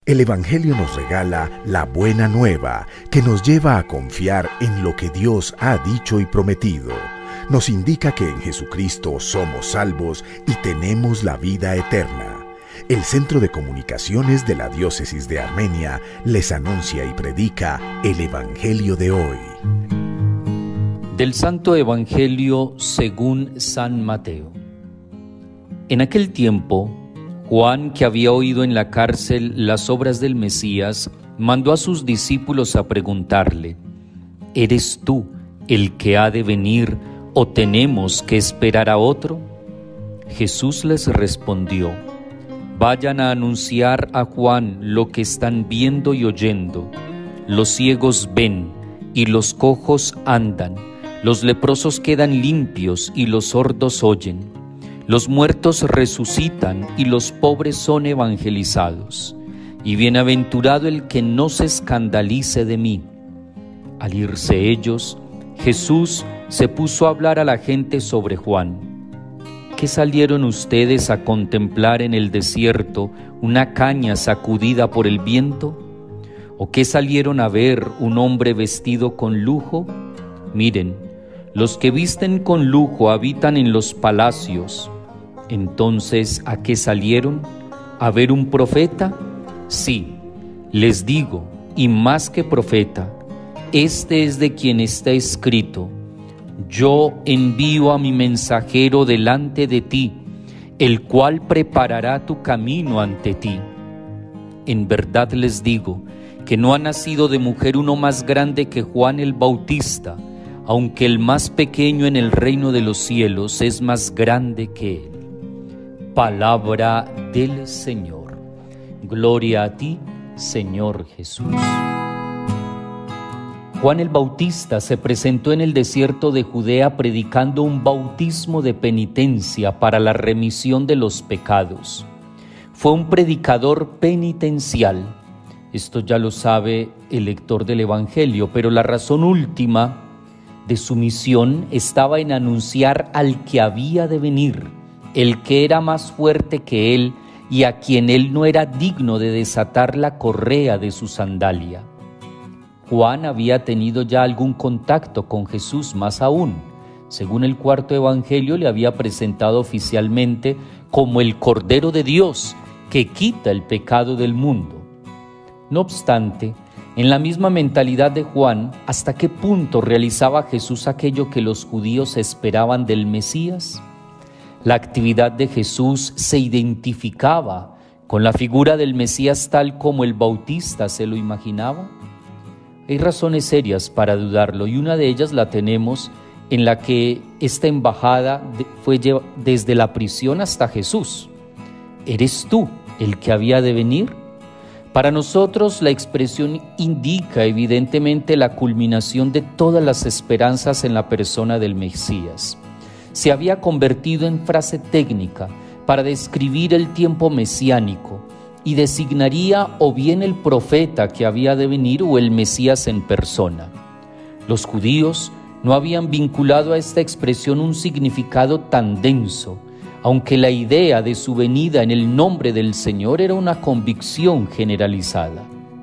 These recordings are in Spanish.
El Evangelio nos regala la buena nueva que nos lleva a confiar en lo que Dios ha dicho y prometido. Nos indica que en Jesucristo somos salvos y tenemos la vida eterna. El Centro de Comunicaciones de la Diócesis de Armenia les anuncia y predica el Evangelio de hoy. Del Santo Evangelio según San Mateo. En aquel tiempo, Juan, que había oído en la cárcel las obras del Mesías, mandó a sus discípulos a preguntarle: ¿Eres tú el que ha de venir o tenemos que esperar a otro? Jesús les respondió: Vayan a anunciar a Juan lo que están viendo y oyendo. Los ciegos ven y los cojos andan, los leprosos quedan limpios y los sordos oyen. Los muertos resucitan y los pobres son evangelizados. Y bienaventurado el que no se escandalice de mí. Al irse ellos, Jesús se puso a hablar a la gente sobre Juan. ¿Qué salieron ustedes a contemplar en el desierto, una caña sacudida por el viento? ¿O qué salieron a ver, un hombre vestido con lujo? Miren, los que visten con lujo habitan en los palacios. Entonces, ¿a qué salieron? ¿A ver un profeta? Sí, les digo, y más que profeta, este es de quien está escrito: Yo envío a mi mensajero delante de ti, el cual preparará tu camino ante ti. En verdad les digo que no ha nacido de mujer uno más grande que Juan el Bautista, aunque el más pequeño en el reino de los cielos es más grande que él. Palabra del Señor. Gloria a ti, Señor Jesús. Juan el Bautista se presentó en el desierto de Judea predicando un bautismo de penitencia para la remisión de los pecados. Fue un predicador penitencial. Esto ya lo sabe el lector del Evangelio, pero la razón última de su misión estaba en anunciar al que había de venir, el que era más fuerte que él y a quien él no era digno de desatar la correa de su sandalia. Juan había tenido ya algún contacto con Jesús, más aún. Según el cuarto Evangelio, le había presentado oficialmente como el Cordero de Dios que quita el pecado del mundo. No obstante, en la misma mentalidad de Juan, ¿hasta qué punto realizaba Jesús aquello que los judíos esperaban del Mesías? La actividad de Jesús se identificaba con la figura del Mesías tal como el Bautista se lo imaginaba. Hay razones serias para dudarlo, y una de ellas la tenemos en la que esta embajada fue desde la prisión hasta Jesús. ¿Eres tú el que había de venir? Para nosotros la expresión indica evidentemente la culminación de todas las esperanzas en la persona del Mesías. Se había convertido en frase técnica para describir el tiempo mesiánico y designaría o bien el profeta que había de venir o el Mesías en persona. Los judíos no habían vinculado a esta expresión un significado tan denso, aunque la idea de su venida en el nombre del Señor era una convicción generalizada.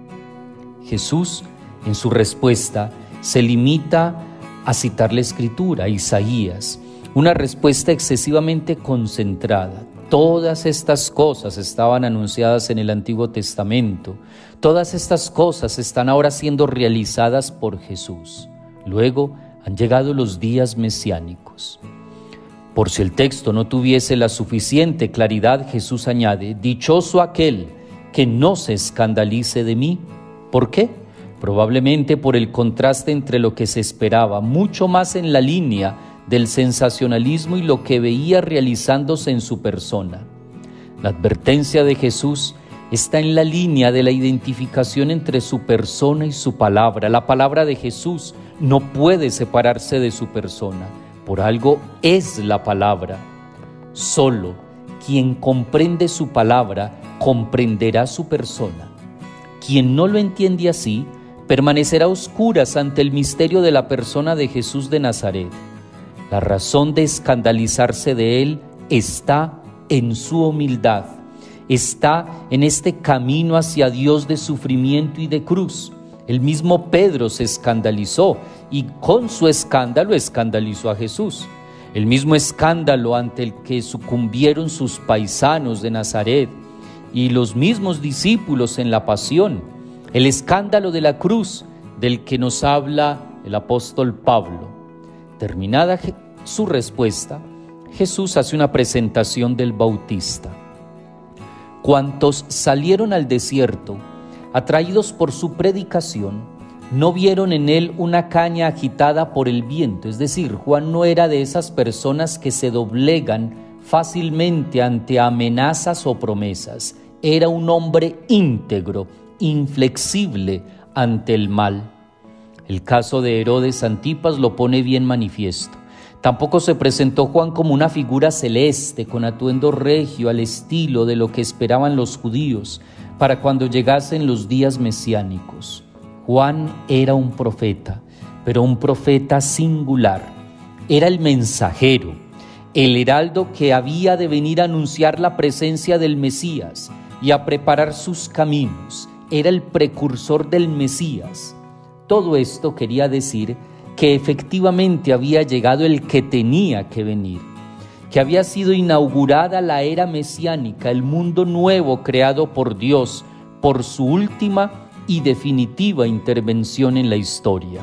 Jesús, en su respuesta, se limita a citar la Escritura, Isaías, una respuesta excesivamente concentrada. Todas estas cosas estaban anunciadas en el Antiguo Testamento. Todas estas cosas están ahora siendo realizadas por Jesús. Luego han llegado los días mesiánicos. Por si el texto no tuviese la suficiente claridad, Jesús añade: dichoso aquel que no se escandalice de mí. ¿Por qué? Probablemente por el contraste entre lo que se esperaba, mucho más en la línea del sensacionalismo, y lo que veía realizándose en su persona. La advertencia de Jesús está en la línea de la identificación entre su persona y su palabra. La palabra de Jesús no puede separarse de su persona. Por algo es la palabra. Solo quien comprende su palabra comprenderá su persona. Quien no lo entiende así, permanecerá a oscuras ante el misterio de la persona de Jesús de Nazaret. La razón de escandalizarse de él está en su humildad, está en este camino hacia Dios de sufrimiento y de cruz. El mismo Pedro se escandalizó y con su escándalo escandalizó a Jesús. El mismo escándalo ante el que sucumbieron sus paisanos de Nazaret y los mismos discípulos en la pasión. El escándalo de la cruz del que nos habla el apóstol Pablo. Terminada su respuesta, Jesús hace una presentación del Bautista. Cuantos salieron al desierto, atraídos por su predicación, no vieron en él una caña agitada por el viento. Es decir, Juan no era de esas personas que se doblegan fácilmente ante amenazas o promesas. Era un hombre íntegro, inflexible ante el mal. El caso de Herodes Antipas lo pone bien manifiesto. Tampoco se presentó Juan como una figura celeste, con atuendo regio al estilo de lo que esperaban los judíos para cuando llegasen los días mesiánicos. Juan era un profeta, pero un profeta singular. Era el mensajero, el heraldo que había de venir a anunciar la presencia del Mesías y a preparar sus caminos. Era el precursor del Mesías. Todo esto quería decir que efectivamente había llegado el que tenía que venir, que había sido inaugurada la era mesiánica, el mundo nuevo creado por Dios, por su última y definitiva intervención en la historia.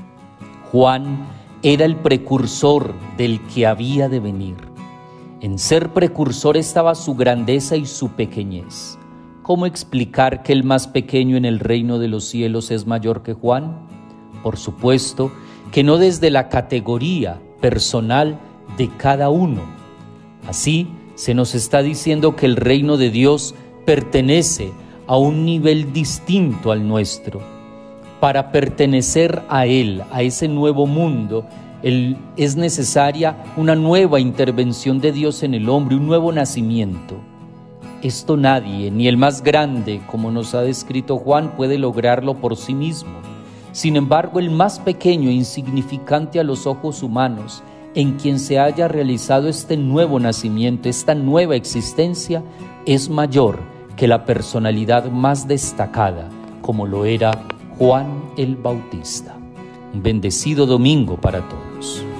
Juan era el precursor del que había de venir. En ser precursor estaba su grandeza y su pequeñez. ¿Cómo explicar que el más pequeño en el reino de los cielos es mayor que Juan? Por supuesto que no desde la categoría personal de cada uno. Así se nos está diciendo que el reino de Dios pertenece a un nivel distinto al nuestro. Para pertenecer a Él, a ese nuevo mundo, es necesaria una nueva intervención de Dios en el hombre, un nuevo nacimiento. Esto nadie, ni el más grande, como nos ha descrito Juan, puede lograrlo por sí mismo. Sin embargo, el más pequeño e insignificante a los ojos humanos, en quien se haya realizado este nuevo nacimiento, esta nueva existencia, es mayor que la personalidad más destacada, como lo era Juan el Bautista. Un bendecido domingo para todos.